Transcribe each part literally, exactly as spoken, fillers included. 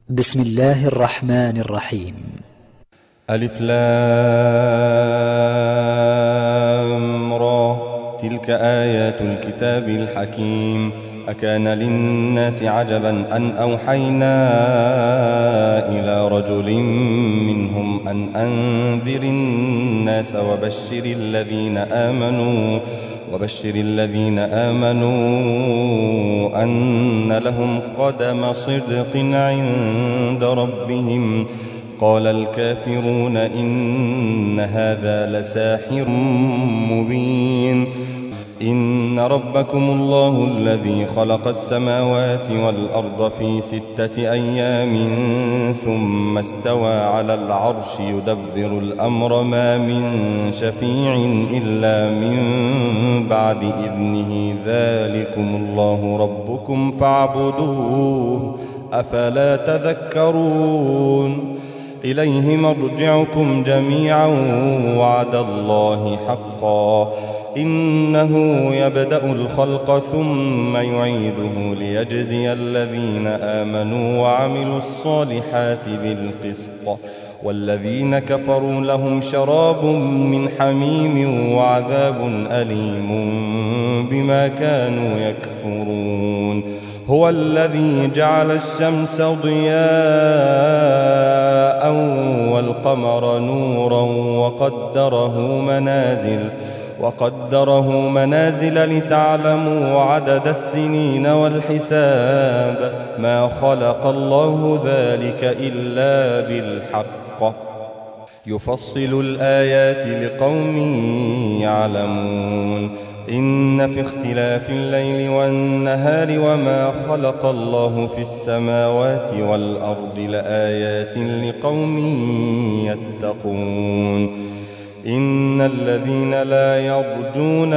بسم الله الرحمن الرحيم. ألف لام را. تلك آيات الكتاب الحكيم. أكان للناس عجبا أن أوحينا إلى رجل منهم أن أنذر الناس وبشر الذين آمنوا وبشر الذين آمنوا أن لهم قدم صدق عند ربهم. قال الكافرون إن هذا لساحر مبين. إن ربكم الله الذي خلق السماوات والأرض في ستة أيام ثم استوى على العرش يدبر الأمر ما من شفيع إلا من بعد إذنه ذلكم الله ربكم فاعبدوه أفلا تذكرون. إليه مرجعكم جميعا وعد الله حقا إنه يبدأ الخلق ثم يعيده ليجزي الذين آمنوا وعملوا الصالحات بالقسط والذين كفروا لهم شراب من حميم وعذاب أليم بما كانوا يكفرون. هو الذي جعل الشمس ضياء والقمر نورا وقدره منازل وقدره منازل لتعلموا عدد السنين والحساب ما خلق الله ذلك إلا بالحق يفصل الآيات لقوم يعلمون. إن في اختلاف الليل والنهار وما خلق الله في السماوات والأرض لآيات لقوم يتقون. إن الذين لا يرجون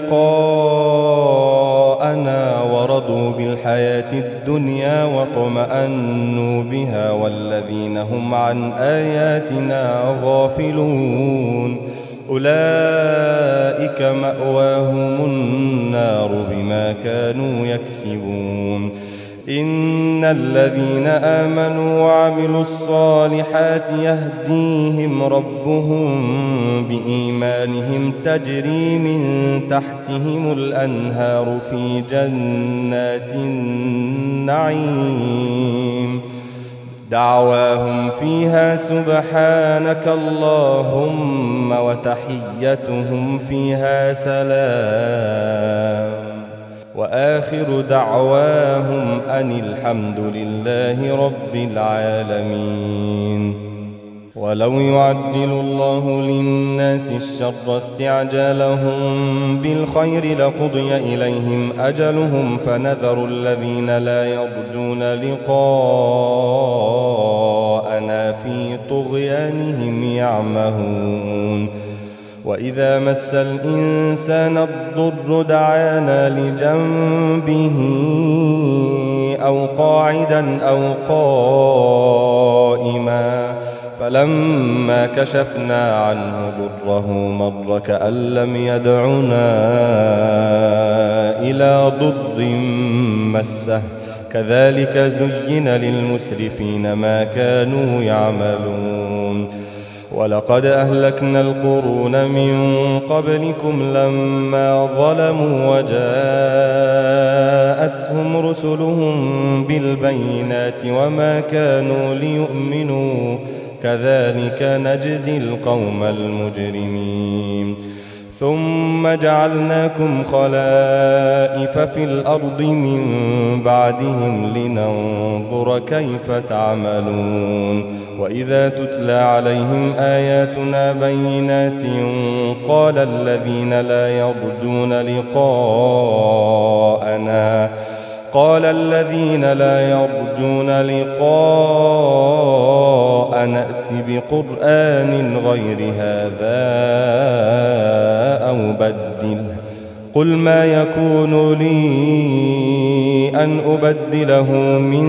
لقاءنا ورضوا بالحياة الدنيا واطمأنوا بها والذين هم عن آياتنا غافلون أولئك مأواهم النار بما كانوا يكسبون. إن الذين آمنوا وعملوا الصالحات يهديهم ربهم بإيمانهم تجري من تحتهم الأنهار في جنات النعيم دعواهم فيها سبحانك اللهم وتحيتهم فيها سلام وآخر دعواهم أن الحمد لله رب العالمين. ولو يعجل الله للناس الشر استعجالهم بالخير لقضي إليهم أجلهم فنذر الذين لا يرجون لقاءنا في طغيانهم يعمهون. وإذا مس الإنسان الضر دعانا لجنبه أو قاعدا أو قائما فلما كشفنا عنه ضره مر كأن لم يدعنا إلى ضر مسه كذلك زين للمسرفين ما كانوا يعملون. ولقد أهلكنا القرون من قبلكم لما ظلموا وجاءتهم رسلهم بالبينات وما كانوا ليؤمنوا كذلك نجزي القوم المجرمين. ثم جعلناكم خلائف في الأرض من بعدهم لننظر كيف تعملون. وإذا تتلى عليهم آياتنا بينات قال الذين لا يرجون لقاءنا قال الذين لا يرجون لقاءنا ائت بقرآن غير هذا أو بدله قل ما يكون لي أن أبدله من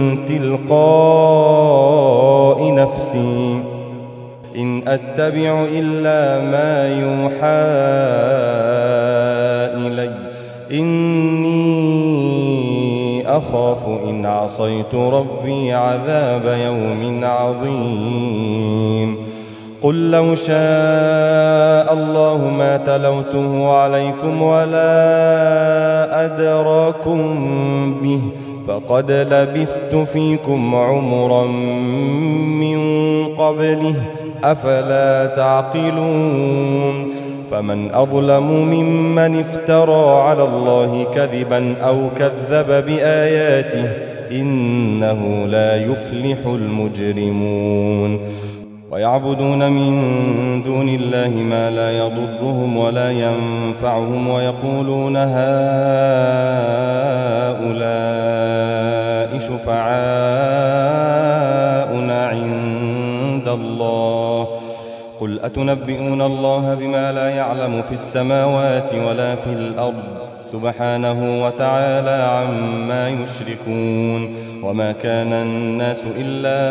تلقاء نفسي إن أتبع إلا ما يوحى إلي إني أخاف إن عصيت ربي عذاب يوم عظيم قل لو شاء الله ما تلوته عليكم ولا أدراكم به فقد لبثت فيكم عمرا من قبله أفلا تعقلون فمن أظلم ممن افترى على الله كذبا أو كذب بآياته إنه لا يفلح المجرمون ويعبدون من دون الله ما لا يضرهم ولا ينفعهم ويقولون هؤلاء شفعاؤنا عند الله قل أتنبئون الله بما لا يعلم في السماوات ولا في الأرض سبحانه وتعالى عما يشركون وما كان الناس إلا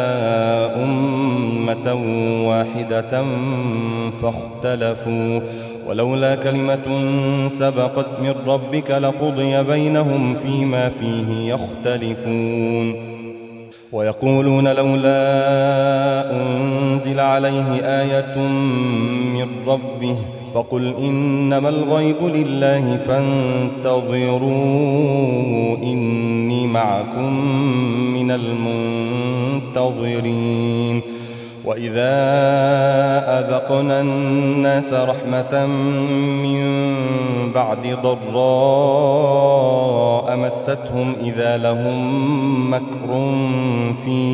أمة واحدة فاختلفوا ولولا كلمة سبقت من ربك لقضي بينهم فيما فيه يختلفون ويقولون لولا أنزل عليه آية من ربه فقل إنما الغيب لله فانتظروا إني معكم من المنتظرين وإذا أذقنا الناس رحمة من بعد ضراء مستهم إذا لهم مكر في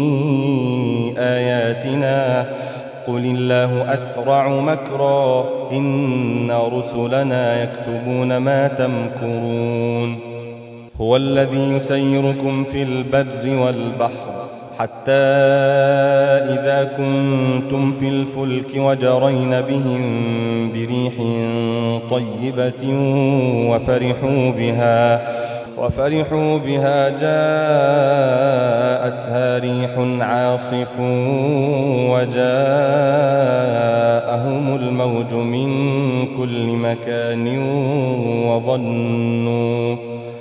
آياتنا قل الله أسرع مكرا إن رسلنا يكتبون ما تمكرون هو الذي يسيركم في البر والبحر حتى إذا كنتم في الفلك وجرين بهم بريح طيبة وفرحوا بها وفرحوا بها جاءتها ريح عاصف وجاءهم الموج من كل مكان وظنوا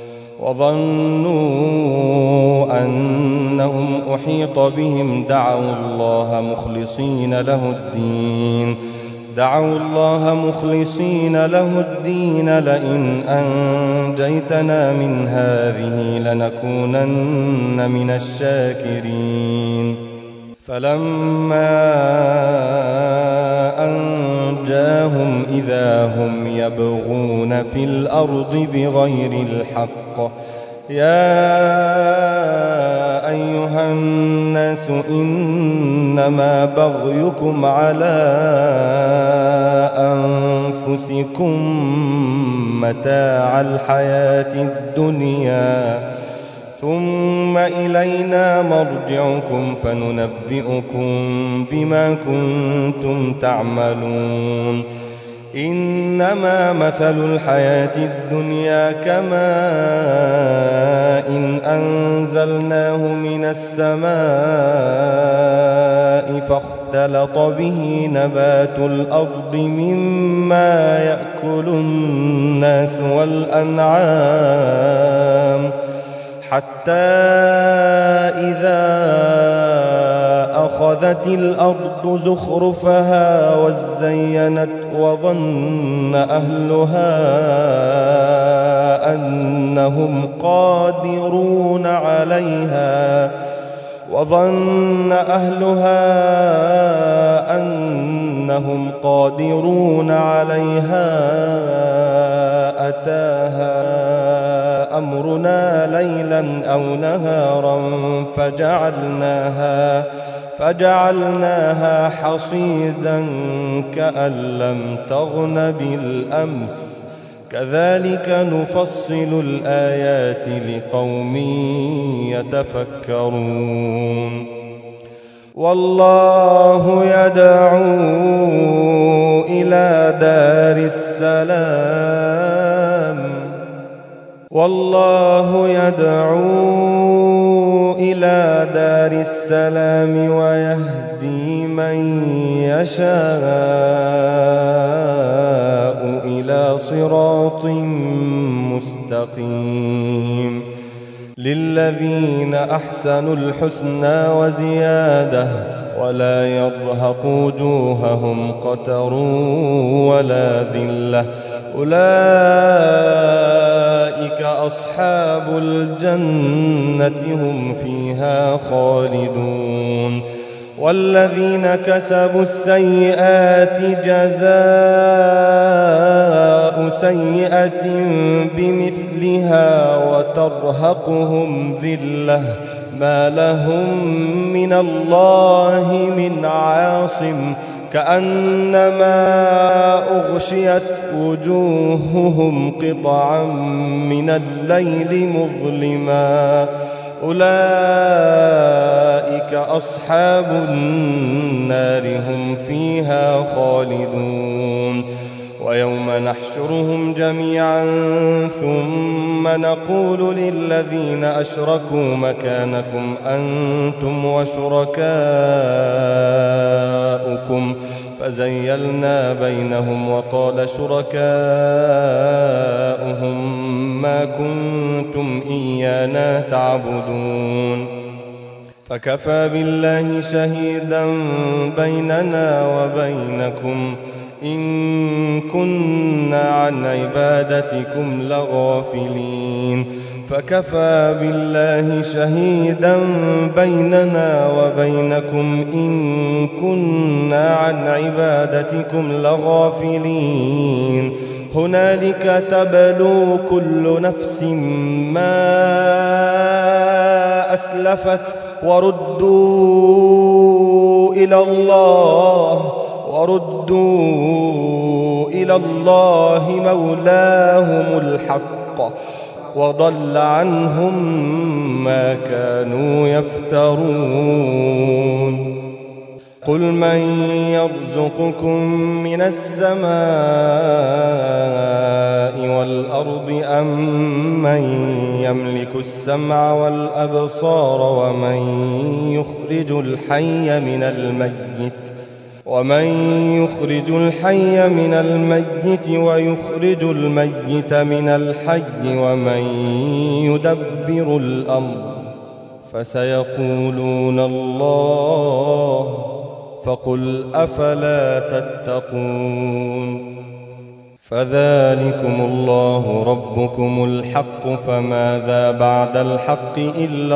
وظنوا أنهم أحيط بهم دعوا الله مخلصين له الدين دعوا الله مخلصين له الدين لئن أنجيتنا من هذه لنكونن من الشاكرين فلما أنجاهم إذا هم يبغون في الأرض بغير الحق يا أيها الناس إنما بغيكم على أنفسكم متاع الحياة الدنيا ثم إلينا مرجعكم فننبئكم بما كنتم تعملون إنما مثل الحياة الدنيا كماء إن أنزلناه من السماء فاختلط به نبات الأرض مما يأكل الناس والأنعام حتى إذا أخذت الأرض زخرفها وزينت وظن أهلها أنهم قادرون عليها وظن أهلها أنهم قادرون عليها أتاها أمرنا ليلا أو نهارا فجعلناها فجعلناها حصيدا كأن لم تغن بالأمس كذلك نفصل الآيات لقوم يتفكرون والله يدعو إلى دار السلام والله يدعو إلى دار السلام ويهدي من يشاء إلى صراط مستقيم للذين أحسنوا الحسنى وزيادة ولا يرهق وجوههم قتر ولا ذلة أولئك أصحاب الجنة هم فيها خالدون والذين كسبوا السيئات جزاء سيئة بمثلها وترهقهم ذلة ما لهم من الله من عاصم كأنما أغشيت وجوههم قطعا من الليل مظلما أولئك أصحاب النار هم فيها خالدون ويوم نحشرهم جميعا ثم نقول للذين أشركوا مكانكم أنتم وشركاؤكم فزيلنا بينهم وقال شركاؤهم ما كنتم إيانا تعبدون فكفى بالله شهيدا بيننا وبينكم إن كنا عن عبادتكم لغافلين فكفى بالله شهيدا بيننا وبينكم إن كنا عن عبادتكم لغافلين هنالك تبلو كل نفس ما أسلفت وردوا إلى الله وردوا إلى الله مولاهم الحق وضل عنهم ما كانوا يفترون قل من يرزقكم من السماء والأرض أم من يملك السمع والأبصار ومن يخرج الحي من الميت ومن يخرج الحي من الميت ويخرج الميت من الحي ومن يدبر الأمر فسيقولون الله فقل أفلا تتقون فذلكم الله ربكم الحق فماذا بعد الحق إلا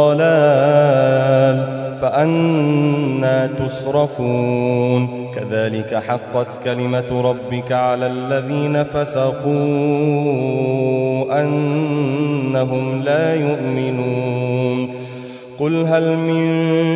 الضلال فأنى تصرفون كذلك حقت كلمة ربك على الذين فسقوا أنهم لا يؤمنون قل هل من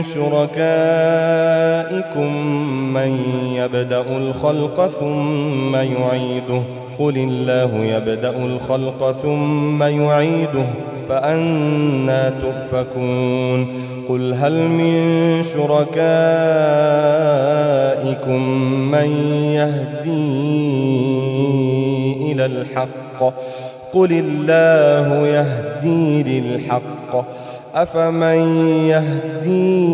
شركائكم من يبدأ الخلق ثم يعيده قل الله يبدأ الخلق ثم يعيده فأنى تؤفكون قل هل من شركائكم من يهدي إلى الحق قل الله يهدي للحق أفمن يهدي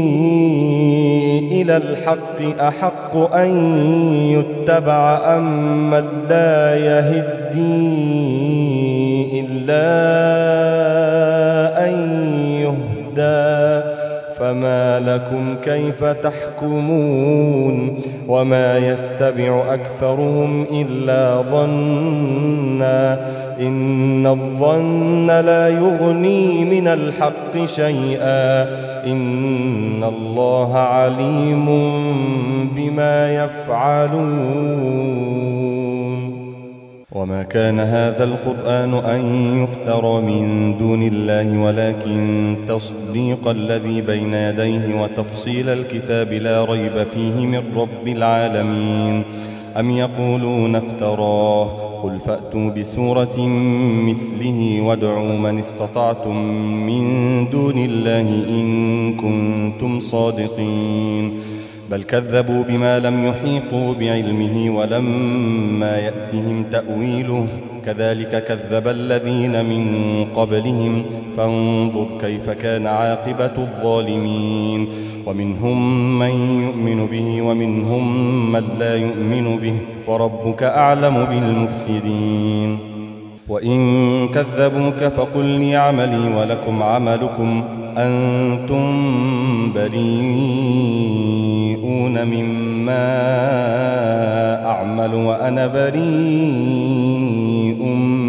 إلى الحق أحق أن يتبع أم من لا يهدي إلا أن يهدى فما لكم كيف تحكمون وما يتبع أكثرهم إلا ظنا إن الظن لا يغني من الحق شيئا إن الله عليم بما يفعلون وما كان هذا القرآن أن يفترى من دون الله ولكن تصديق الذي بين يديه وتفصيل الكتاب لا ريب فيه من رب العالمين أم يقولون افتراه قل فأتوا بسورة مثله وادعوا من استطعتم من دون الله إن كنتم صادقين بل كذبوا بما لم يحيطوا بعلمه ولما يأتهم تأويله كذلك كذب الذين من قبلهم فانظر كيف كان عاقبة الظالمين ومنهم من يؤمن به ومنهم من لا يؤمن به وربك أعلم بالمفسدين وإن كذبوك فقل لي عملي ولكم عملكم أنتم بريئون مما أعمل وأنا بريء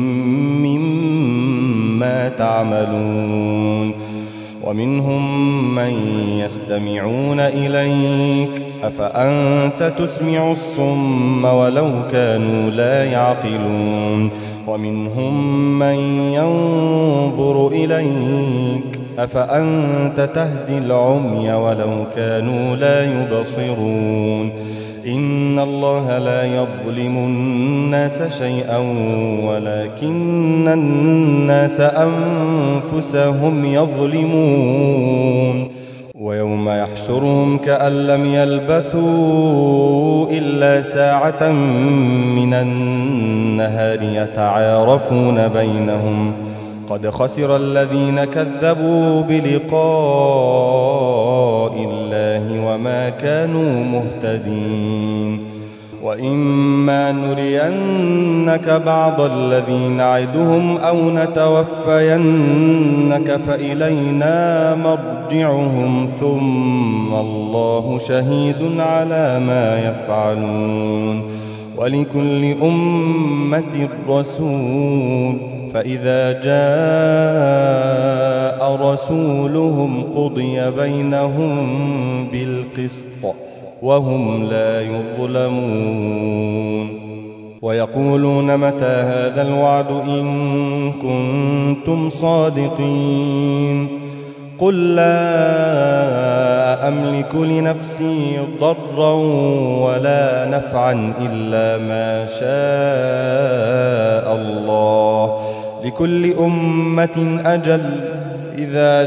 مما تعملون. ومنهم من يستمعون إليك أفأنت تسمع الصم ولو كانوا لا يعقلون. ومنهم من ينظر إليك أفأنت تهدي العمي ولو كانوا لا يبصرون. إن الله لا يظلم الناس شيئا ولكن الناس أنفسهم يظلمون. ويوم يحشرهم كأن لم يلبثوا إلا ساعة من النهار يتعارفون بينهم قد خسر الذين كذبوا بلقاء الله وما كانوا مهتدين. وإما نرينك بعض الذي نعدهم أو نتوفينك فإلينا مرجعهم ثم الله شهيد على ما يفعلون. ولكل أمة رسول فإذا جاء رسولهم قضي بينهم بالقسط وهم لا يظلمون. ويقولون متى هذا الوعد إن كنتم صادقين. قل لا أملك لنفسي ضرا ولا نفعا إلا ما شاء الله لكل أمة أجل إذا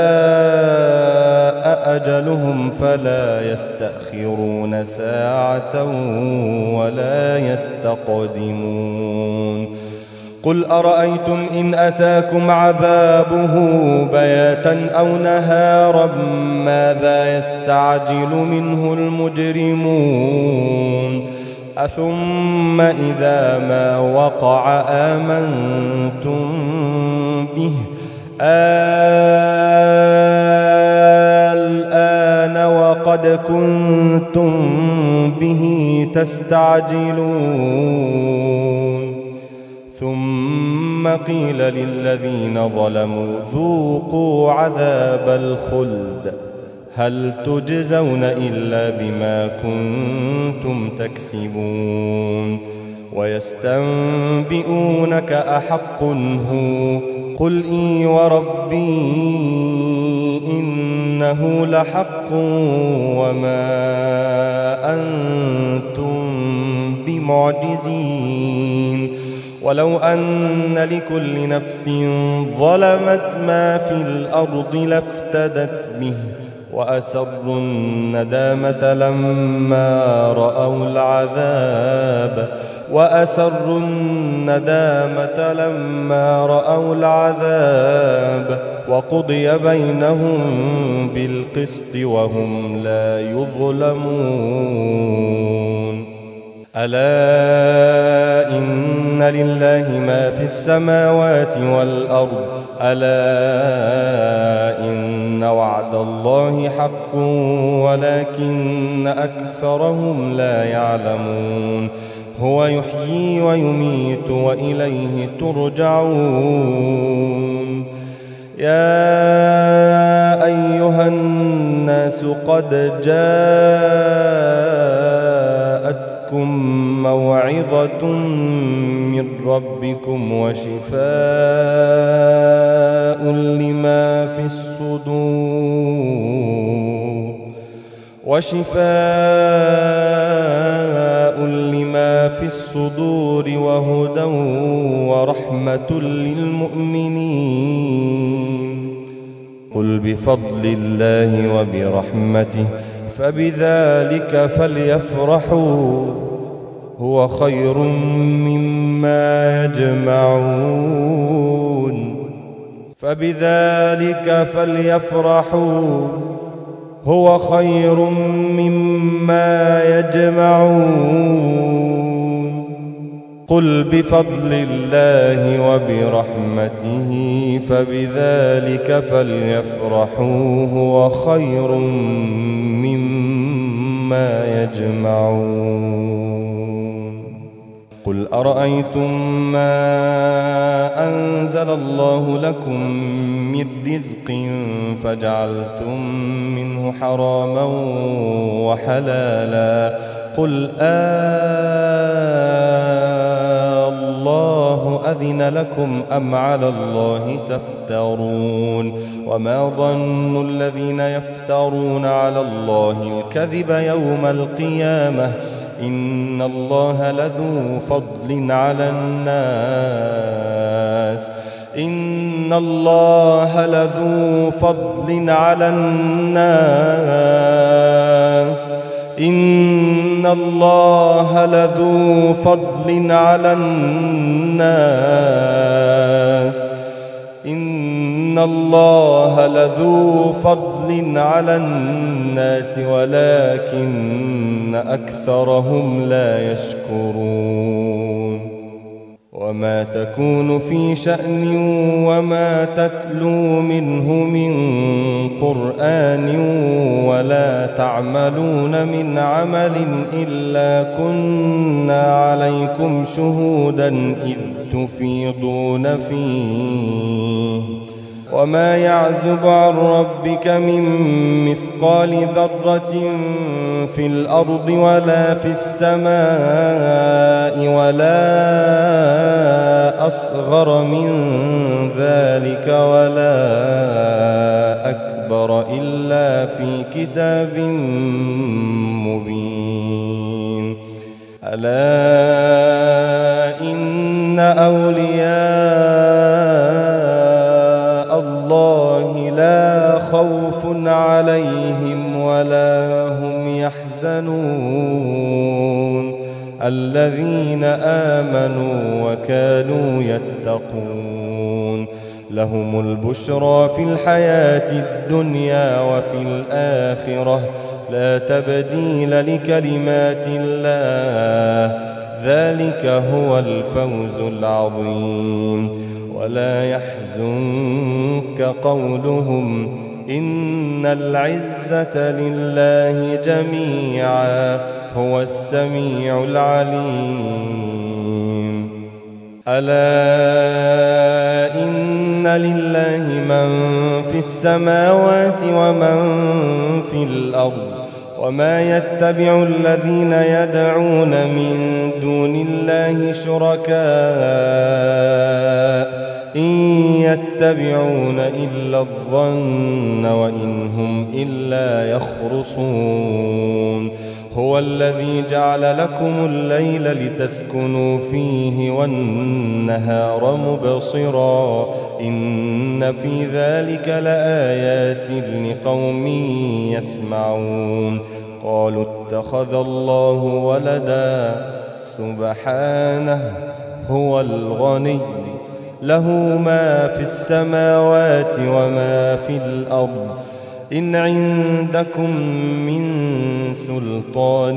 جاء أجلهم فلا يستأخرون ساعة ولا يستقدمون. قل أرأيتم إن أتاكم عذابه بياتا أو نهارا ماذا يستعجل منه المجرمون. أثم إذا ما وقع آمنتم به الآن وقد كنتم به تستعجلون. ثم قيل للذين ظلموا ذوقوا عذاب الخلد هل تجزون إلا بما كنتم تكسبون. ويستنبئونك أحق هو قل إي وربي إنه لحق وما أنتم بمعجزين. ولو أن لكل نفس ظلمت ما في الأرض لافتدت به وأسروا الندامة لما رأوا العذاب وأسروا الندامة لما رأوا العذاب وقضي بينهم بالقسط وهم لا يظلمون. ألا إن لله ما في السماوات والأرض ألا إن وعد الله حق ولكن أكثرهم لا يعلمون. هو يحيي ويميت وإليه ترجعون. يا أيها الناس قد جاءتكم موعظة من ربكم وشفاء لما في الصدور وشفاء لما في الصدور وهدى ورحمة للمؤمنين. قل بفضل الله وبرحمته فبذلك فليفرحوا هو خير مما يجمعون. فبذلك فليفرحوا هو خير مما يجمعون. قل بفضل الله وبرحمته فبذلك فليفرحوا هو خير مما يجمعون قل أرأيتم ما أنزل الله لكم من رزق فجعلتم منه حراما وحلالا قل آه الله أذن لكم أم على الله تفترون وما ظن الذين يفترون على الله الكذب يوم القيامة إن الله لذو فضل على الناس إن الله لذو فضل على الناس إن الله لذو فضل على الناس إن الله لذو فضل على الناس ولكن أكثرهم لا يشكرون وما تكون في شأن وما تتلو منه من قرآن ولا تعملون من عمل إلا كنا عليكم شهودا إذ تفيضون فيه وما يعزب عن ربك من مثقال ذرة في الأرض ولا في السماء ولا أصغر من ذلك ولا أكبر إلا في كتاب مبين ألا إن أولياء الله لا خوف عليهم ولا هم يحزنون الذين آمنوا وكانوا يتقون لهم البشرى في الحياة الدنيا وفي الآخرة لا تبديل لكلمات الله ذلك هو الفوز العظيم ولا يحزنك قولهم إن العزة لله جميعا هو السميع العليم ألا إن لله من في السماوات ومن في الأرض وما يتبع الذين يدعون من دون الله شركاء إن يتبعون إلا الظن وإن هم إلا يخرصون هو الذي جعل لكم الليل لتسكنوا فيه والنهار مبصرا إن في ذلك لآيات لقوم يسمعون قالوا اتخذ الله ولدا سبحانه هو الغني له ما في السماوات وما في الأرض إن عندكم من سلطان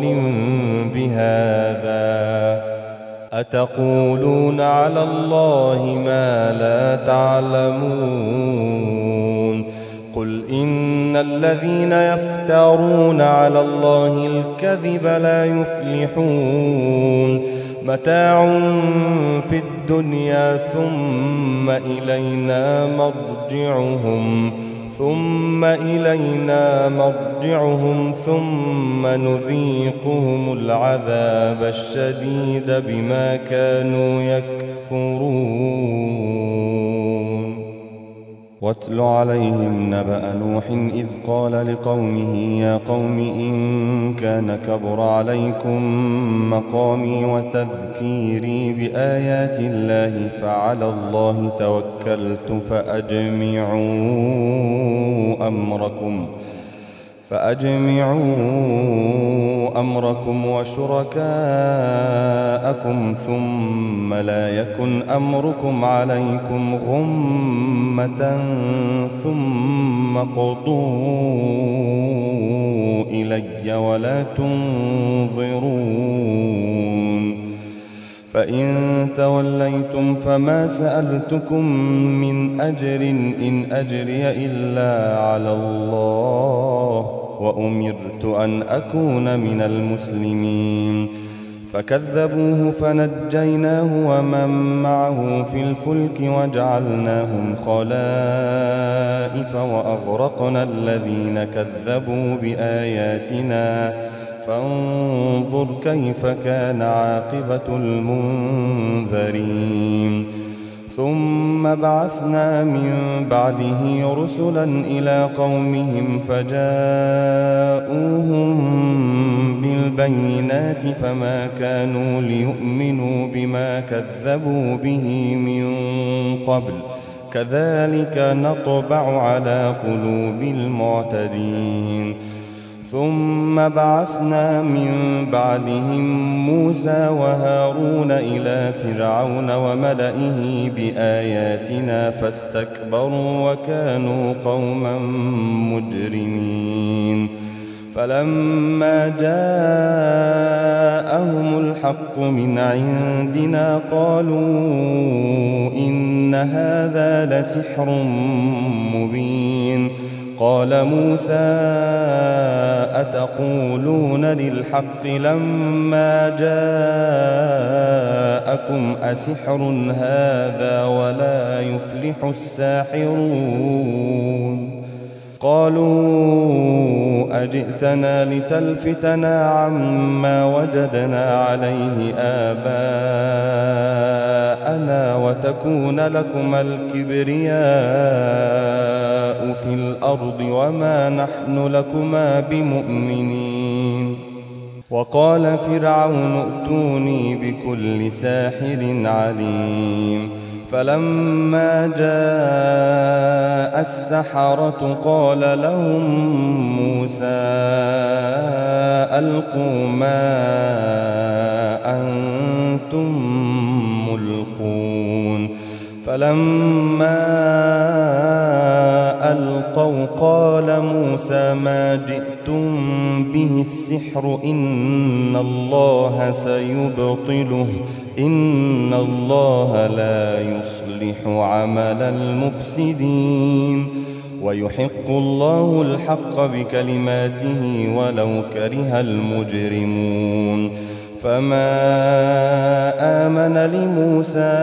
بهذا أتقولون على الله ما لا تعلمون قل إن الذين يفترون على الله الكذب لا يفلحون متاع في الدنيا ثم إلينا مرجعهم ثم إلينا مرجعهم ثم نذيقهم العذاب الشديد بما كانوا يكفرون واتل عليهم نبأ نوح إذ قال لقومه يا قوم إن كان كبر عليكم مقامي وتذكيري بآيات الله فعلى الله توكلت فأجمعوا أمركم فأجمعوا أمركم وشركاءكم ثم لا يكن أمركم عليكم غمة ثم قضوا إلي ولا تنظرون فإن توليتم فما سألتكم من أجر إن أجري إلا على الله وأمرت أن أكون من المسلمين. فكذبوه فنجيناه ومن معه في الفلك وجعلناهم خلائف وأغرقنا الذين كذبوا بآياتنا فانظر كيف كان عاقبة المنذرين. ثم بعثنا من بعده رسلا إلى قومهم فجاءوهم بالبينات فما كانوا ليؤمنوا بما كذبوا به من قبل كذلك نطبع على قلوب المعتدين. ثم بعثنا من بعدهم موسى وهارون إلى فرعون وملئه بآياتنا فاستكبروا وكانوا قوما مجرمين. فلما جاءهم الحق من عندنا قالوا إن هذا لسحر مبين. قال موسى أتقولون للحق لما جاءكم أسحر هذا ولا يفلح الساحرون. قالوا أجئتنا لتلفتنا عما وجدنا عليه آباءنا وتكون لكما الكبرياء في الأرض وما نحن لكما بمؤمنين. وقال فرعون ائتوني بكل ساحر عليم. فلما جاء السحرة قال لهم موسى ألقوا ما أنتم ملقون. فلما ألقوا قال موسى ما جئتم به السحر إن الله سيبطله إن الله لا يصلح عمل المفسدين ويحق الله الحق بكلماته ولو كره المجرمون. فما آمن لموسى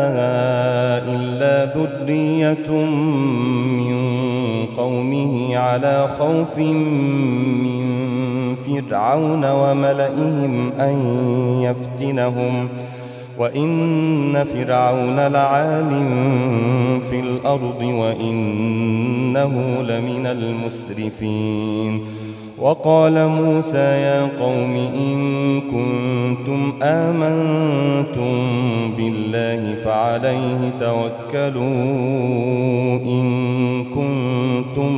إلا ذرية من قومه على خوف من فرعون وملئهم أن يفتنهم وإن فرعون لعال في الأرض وإنه لمن المسرفين. وقال موسى يا قوم إن كنتم آمنتم بالله فعليه توكلوا إن كنتم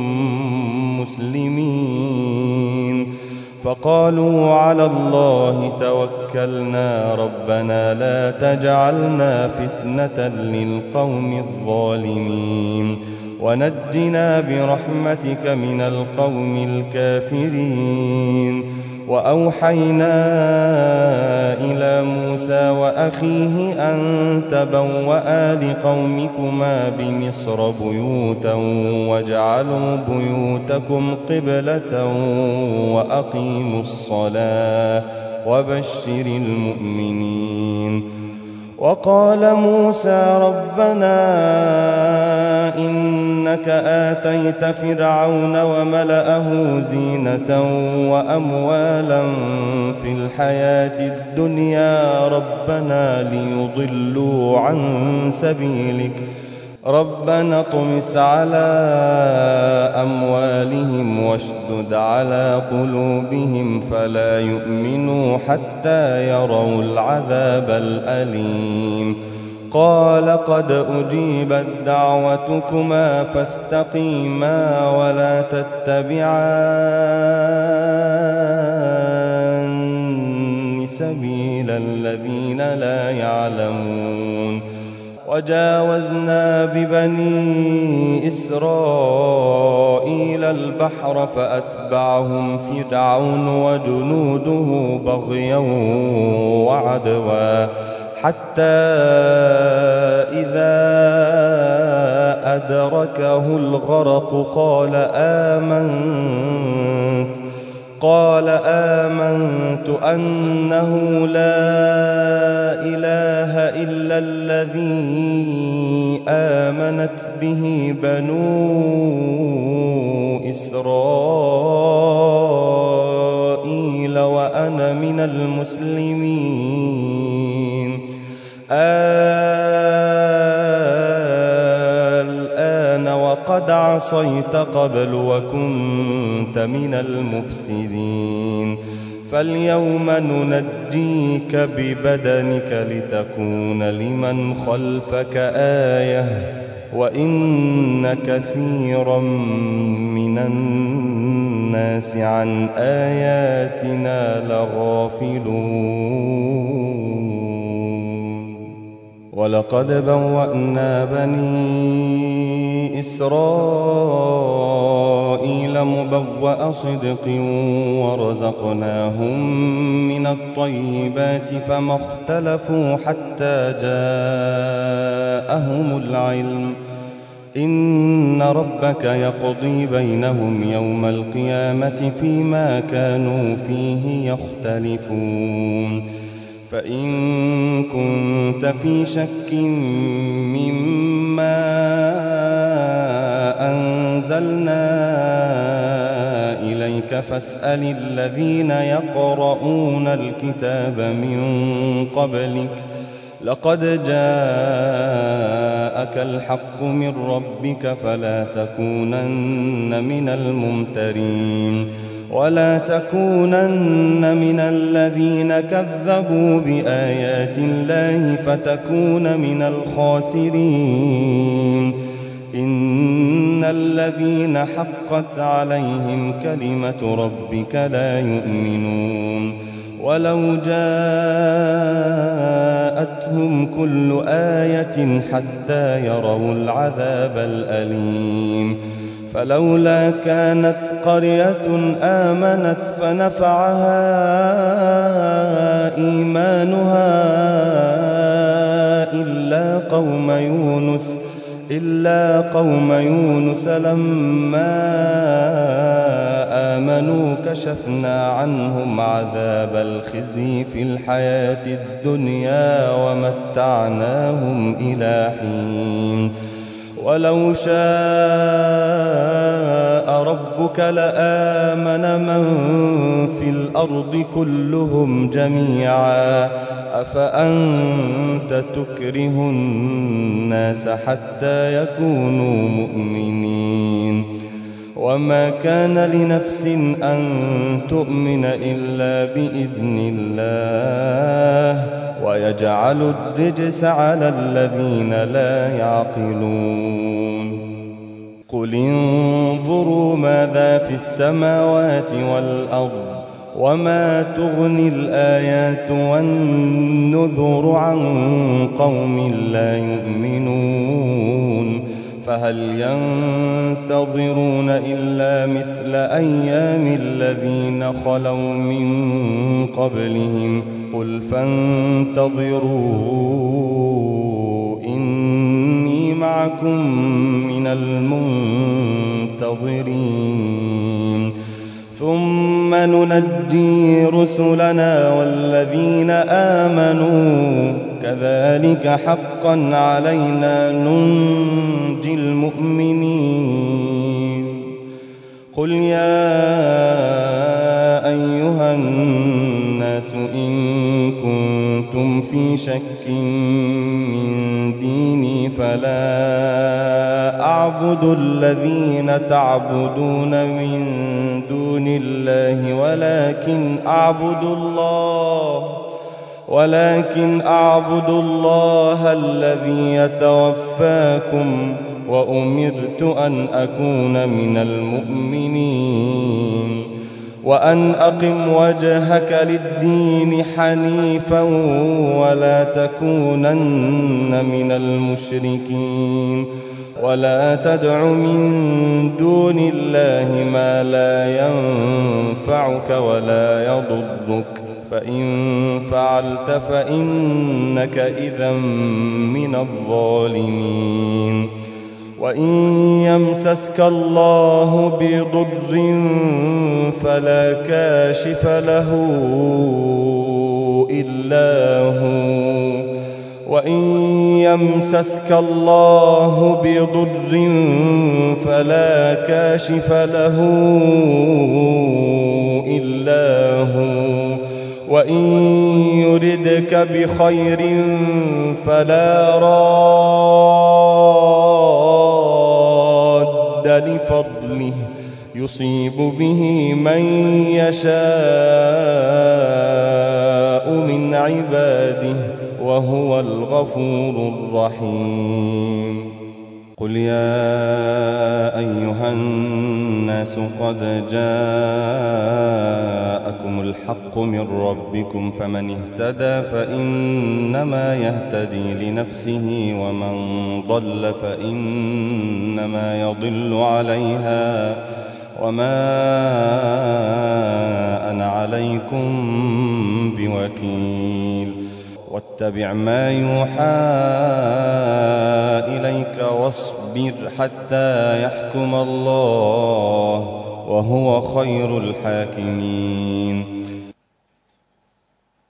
مسلمين. فقالوا على الله توكلنا ربنا لا تجعلنا فتنة للقوم الظالمين ونجنا برحمتك من القوم الكافرين. وأوحينا إلى موسى وأخيه أن تبوأ لقومكما بمصر بيوتا واجعلوا بيوتكم قبلة وأقيموا الصلاة وبشر المؤمنين. وقال موسى ربنا إنك آتيت فرعون وملأه زينة وأموالا في الحياة الدنيا ربنا ليضلوا عن سبيلك ربنا اطمس على أموالهم واشدد على قلوبهم فلا يؤمنوا حتى يروا العذاب الأليم. قال قد أجيبت دعوتكما فاستقيما ولا تتبعان سبيل الذين لا يعلمون. وجاوزنا ببني إسرائيل البحر فأتبعهم فرعون وجنوده بغيا وعدوا حتى إذا أدركه الغرق قال آمنت قال آمنت أنه لا إله إلا الذي آمنت به بنو إسرائيل وأنا من المسلمين. الآن وقد عصيت قبل وكنت من المفسدين. فاليوم ننجيك ببدنك لتكون لمن خلفك آية وإن كثيرا من الناس عن آياتنا لغافلون. ولقد بوأنا بني إسرائيل مبوأ صدق ورزقناهم من الطيبات فما اختلفوا حتى جاءهم العلم. إن ربك يقضي بينهم يوم القيامة فيما كانوا فيه يختلفون. فإن كنت في شك مما أنزلنا إليك فاسأل الذين يقرؤون الكتاب من قبلك لقد جاءك الحق من ربك فلا تكونن من الممترين. ولا تكونن من الذين كذبوا بآيات الله فتكون من الخاسرين. إن الذين حقت عليهم كلمة ربك لا يؤمنون. ولو جاءتهم كل آية حتى يروا العذاب الأليم. فلولا كانت قرية آمنت فنفعها إيمانها إلا قوم يونس إلا قوم يونس لما آمنوا كشفنا عنهم عذاب الخزي في الحياة الدنيا ومتعناهم إلى حين. ولو شاء ربك لآمن من في الأرض كلهم جميعا أفأنت تكره الناس حتى يكونوا مؤمنين. وما كان لنفس أن تؤمن إلا بإذن الله ويجعل الرجس على الذين لا يعقلون. قل انظروا ماذا في السماوات والأرض وما تغني الآيات والنذر عن قوم لا يؤمنون. فهل ينتظرون إلا مثل أيام الذين خلوا من قبلهم قل فانتظروا إني معكم من المنتظرين. ثم ننجي رسلنا والذين آمنوا كذلك حقا علينا ننجي المؤمنين. قل يا أيها الناس إن كنتم في شك من ديني فلا أعبد الذين تعبدون من دون الله ولكن أعبد الله ولكن أعبد الله الذي يتوفاكم وأمرت أن أكون من المؤمنين وأن أقم وجهك للدين حنيفا ولا تكونن من المشركين ولا تدع من دون الله ما لا ينفعك ولا يضرك فإن فعلت فإنك إذا من الظالمين وإن يمسسك الله بضر فلا كاشف له إلا هو وإن يمسسك الله بضر فلا كاشف له إلا هو وإن يردك بخير فلا راد لفضله يصيب به من يشاء من عباده وهو الغفور الرحيم قل يا أيها الناس قد جاءكم الحق من ربكم فمن اهتدى فإنما يهتدي لنفسه ومن ضل فإنما يضل عليها وما أنا عليكم بوكيل واتبع ما يوحى إليك واصبر حتى يحكم الله وهو خير الحاكمين